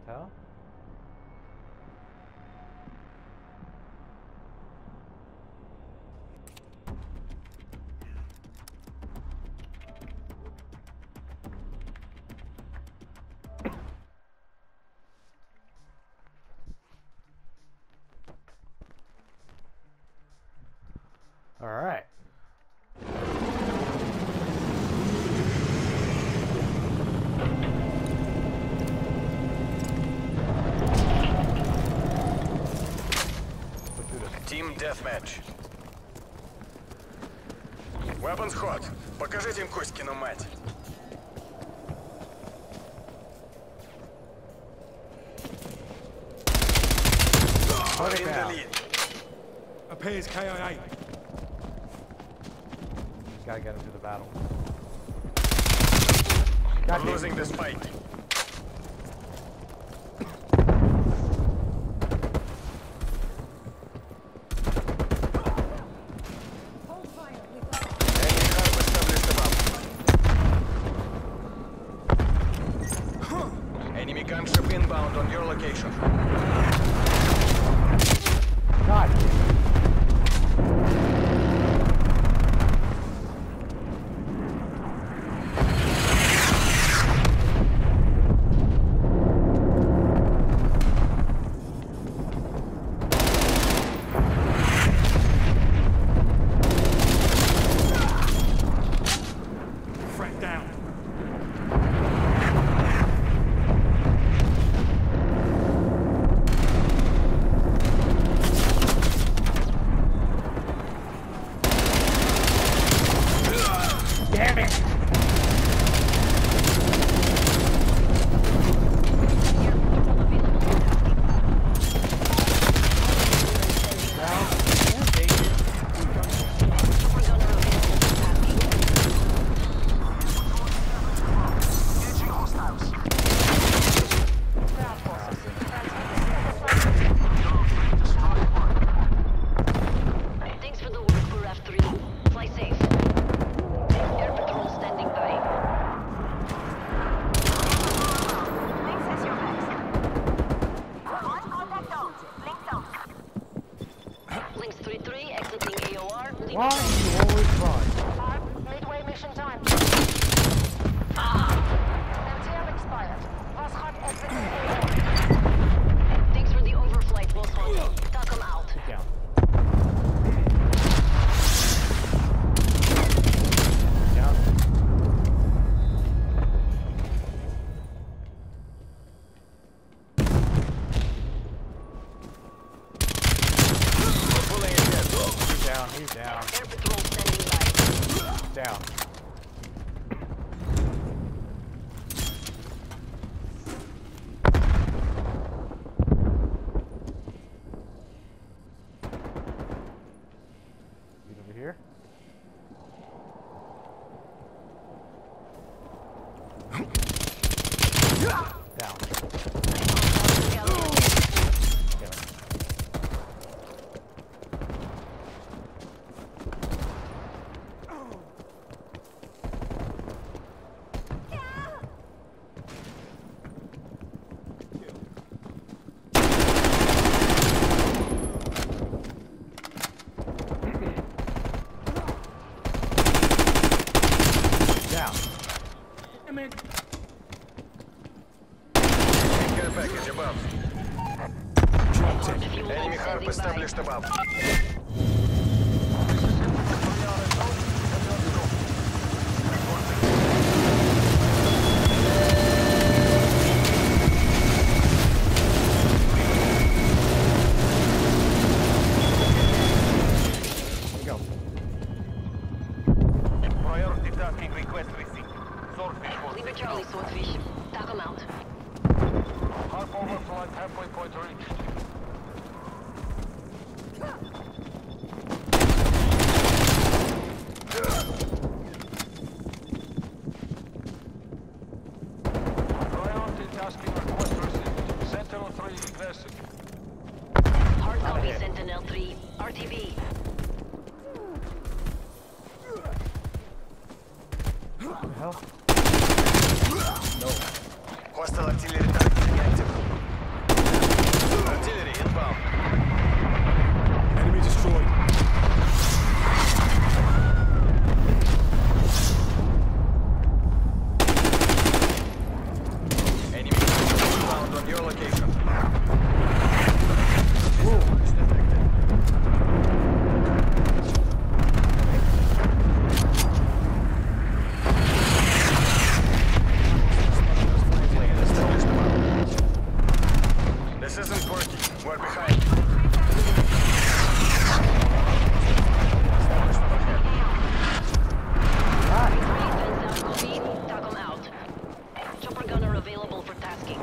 hell? All right. Team Deathmatch. Weapons hot. Покажите им Коськину мать. Put it In the down. lead. Appears KIA. Gotta get him to the battle. Losing the spike. Enemy hub established above. Enemy gunship inbound on your location. God. Threat down. Damn it! Thanks for the work for F3. Fly safe. Air patrol standing by. Access your base. On contact zone. Link zone. Links 3-3 exiting AOR. Leave Why do you always run? Midway mission time. MTL expired. Voskhod exiting AOR. Thanks for the overflight, Wolfhawk. Talk 'em out. Sit down. Down. We're pulling ahead. He's down. He's down. Air patrol standing by. Down. Get over here. Down. Kill him. Down. Care package above. Fuel Enemy harp standing by. established above. Go. Priority tasking request received. Swordfish Leave it, Charlie, Swordfish. Talk 'em out. Harp overflight halfway point reached. Priority tasking request received. Sentinel-3 ingressing. Hard copy, Sentinel-3. RTB. What the hell? Hostile artillery target active. Artillery inbound. Enemy destroyed. Enemy inbound on your location. This isn't Porky. We're behind. Fence out, copy. Tac 'em out. Chopper gunner available for tasking.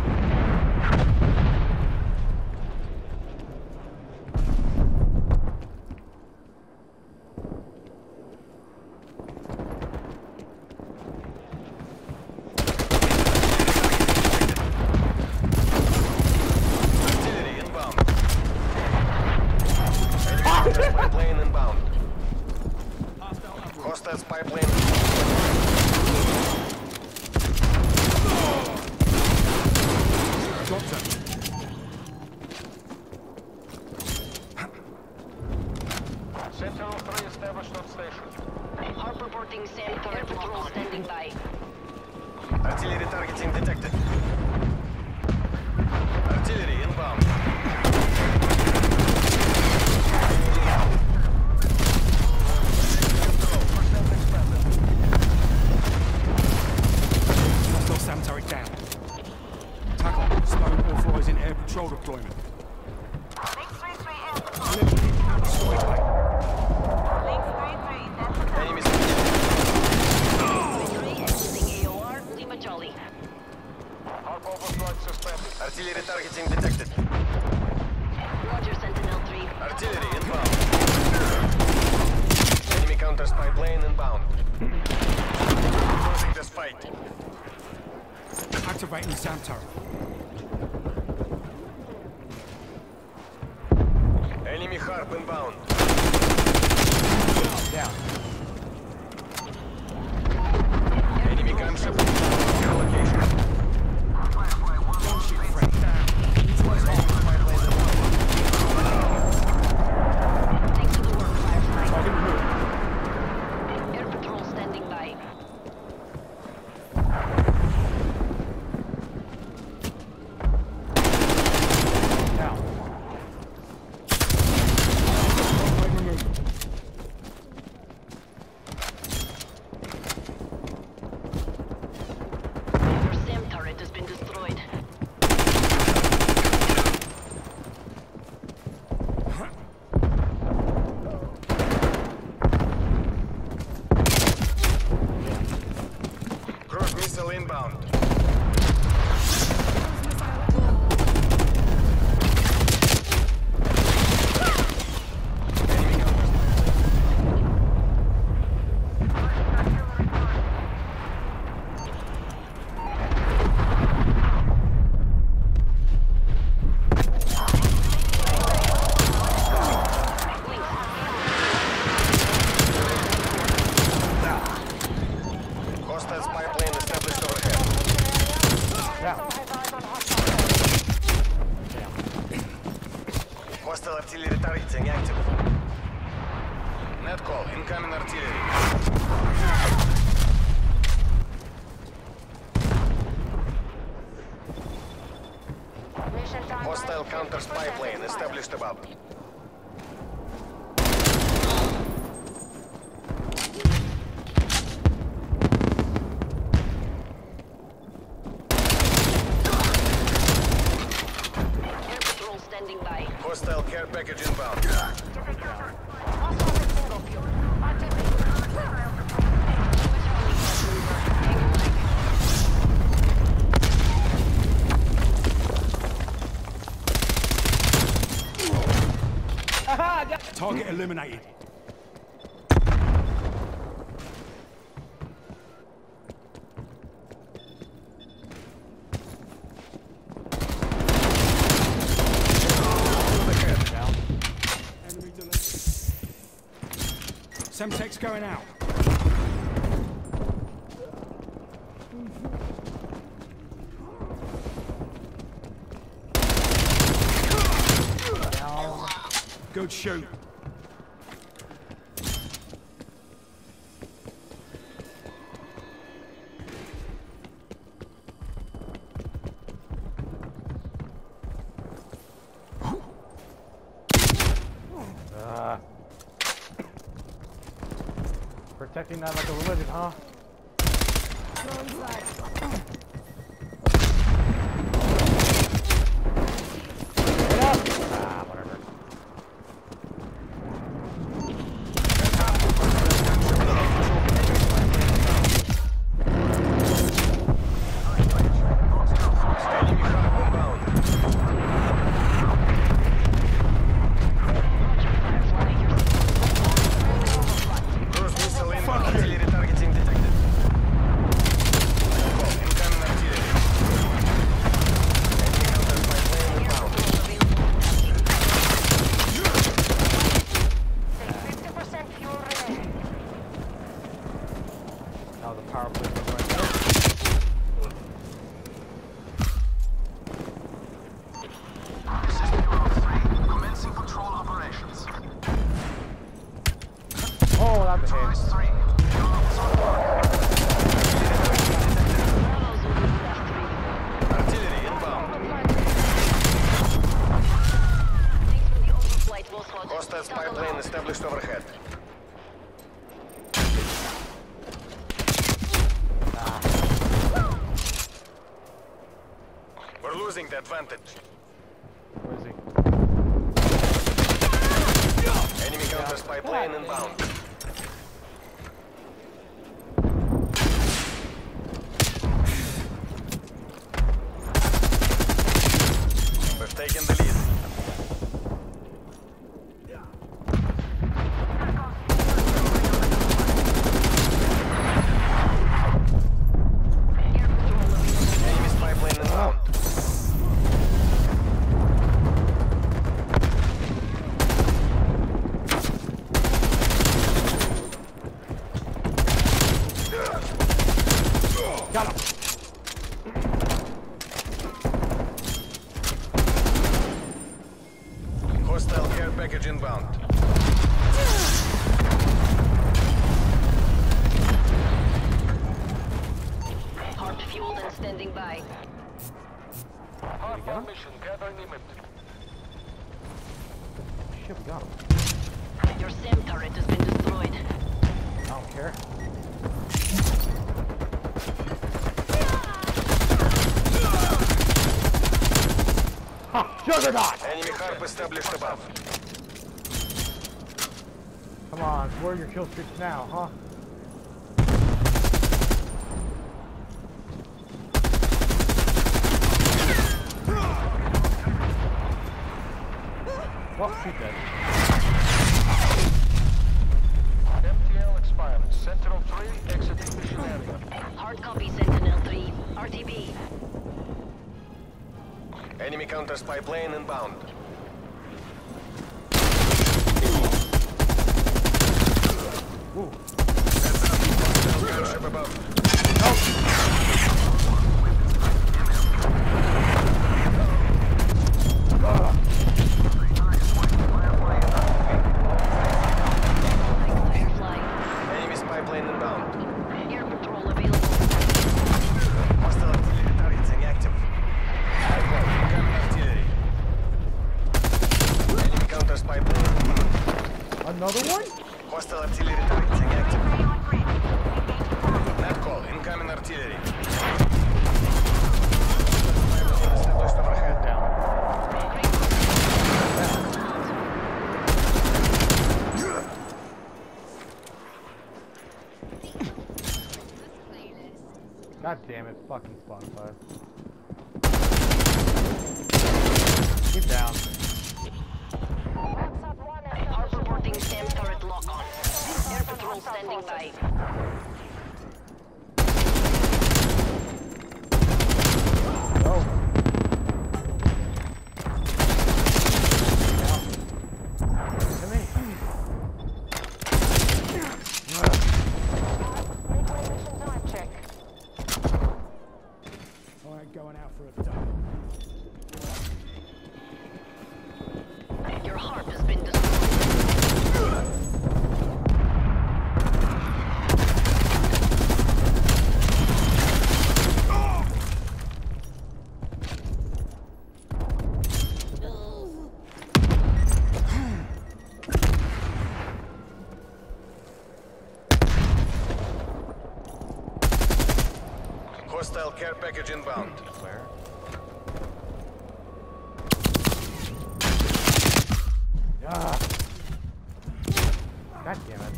Artillery inbound. Enemy spy plane inbound. Hostile spy plane. Doctor. Sentinel-3 established on station. Harp reporting SAM turret patrol standing by. Artillery targeting detected. Artillery inbound. Hostile SAM turret down. Tackle. Stone authorizing air patrol deployment. Link 3-3 in. Destroyed. Link 3-3, that's the Enemy Victory exiting AOR, Lima Charlie. Harp overflight suspended. Artillery targeting detected. Roger, Sentinel-3. Artillery inbound. Enemy counter spy plane inbound. Closing this fight. Activating the SAM turret. Enemy harp inbound. Down. Enemy gunship on your location. Gunship threat down. Thanks for the work, Firefly. Target removed. Air patrol standing by. Down. Target removed. Your SAM turret has been destroyed. Cruise missile inbound. Enemy counter. Hostile spy plane established overhead. Down. has eyes on hostile. Hostile artillery targeting active. Net call, incoming artillery. Mission time. Hostile counter spy plane established above. Air patrol standing by. Hostile care package inbound. Hostile in single view. Activate. Target eliminated. Enemy delayed. Semtex going out. Good shoot. Protecting that like a religion, huh? Get up! Ah, whatever. Cruise missile inbound. Artillery targeting detected. Incoming artillery. Enemy counter by plane inbound. Take 50% fuel remaining. That was a power play right there. Commencing patrol operations. Oh, that's a hit. Bravo Zulu Bravo 3. Artillery inbound. Thanks for the overflight, Voskhod. Hostile spy Tuckle plane out. established overhead. We're losing the advantage. Where is he? Enemy counter spy plane inbound. We've taken the lead. Air patrol available. Enemy spy plane inbound. Got him! Hostile care package inbound. Hard fueled and standing by. Got him? mission gathering limit. Shit, we got him. Your SAM turret has been destroyed. I don't care. Ha! Juggernaut! Enemy harp established above. Come on, where are your kill streaks now, huh? Well, shoot that. MTL expired. Sentinel-3 exiting mission area. Hard copy, Sentinel-3. RTB. Enemy counter spy plane inbound. Ooh. Hostile gunship above. Firefly. Enemy spy plane inbound. Air patrol available. Hostile artillery targeting active. Incoming artillery. Enemy counter spy plane inbound. Another one? Hostile artillery targeting active. Net call. Incoming artillery. Established overhead. Down. God damn it, fucking Spotify. Get down. WhatsApp 1 Hard established. reporting SAM turret lock on. Air patrol standing by. Go. Come in. Midway mission time check. I ain't going out for a day. Your harp has been destroyed. Hostile care package inbound. Where? Ah. God damn it.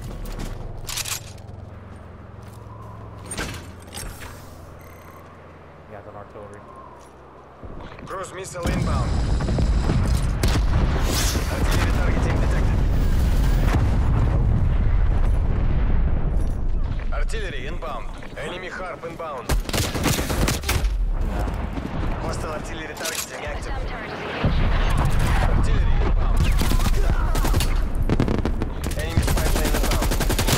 Yeah, it's an artillery. Cruise missile inbound. Artillery targeting detected. Artillery inbound. Enemy harp inbound. Hostile artillery targeting active. SAM turret is engaged. Artillery inbound. Enemy spy plane inbound.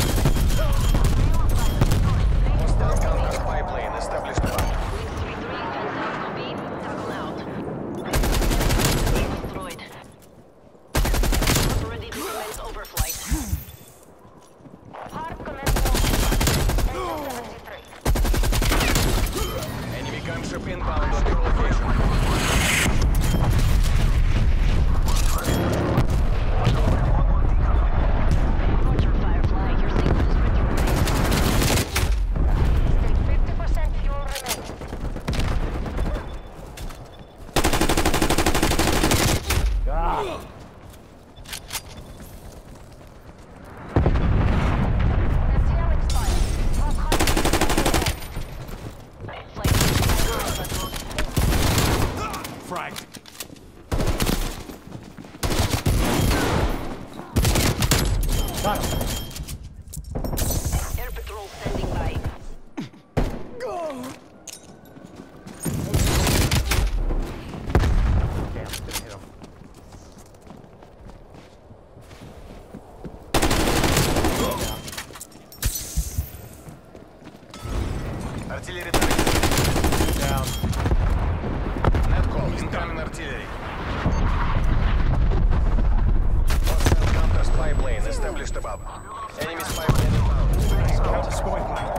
Hostile counter spy plane established above. Wings 3-3, fence out, copy. Tackle out. Destroyed. Ready to commence overflight. Hard commence movement. 73. Enemy gunship inbound on your location. Roger, Firefly. Your signal is ready for base. Stay 50% fuel remaining. Ah. FTL expired. Was hard Flight Frag. Got him. Air patrol standing by. Damn, didn't hit him. Artillery targeting. Down. Net call. Incoming artillery. Hostile counter spy plane established above. Enemy spy plane inbound. Counter spy plane.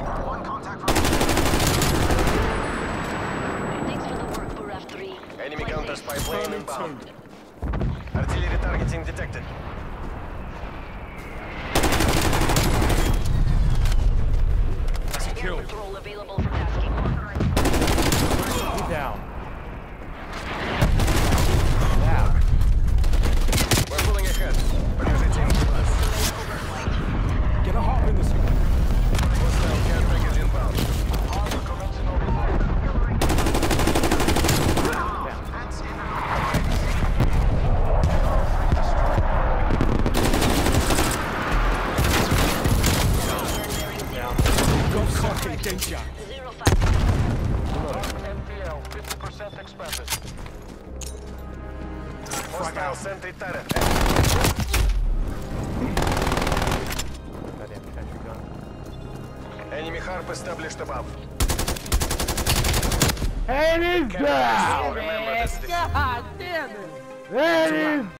Thanks for the work, Buraf 3. Enemy Flight counter safe. spy plane Turning inbound. two. Artillery targeting detected. That's a Air kill. patrol available for tasking. He's down. Down. We're pulling ahead. Покажите им класс. Overflight. Get a hop in the signal. Hostile care package inbound. Go sucking danger. 05. MPL 50% expanded. Hostile sentry turret. Goddamn country gun. Enemy harp established above. And he's down! Remember this. There it is!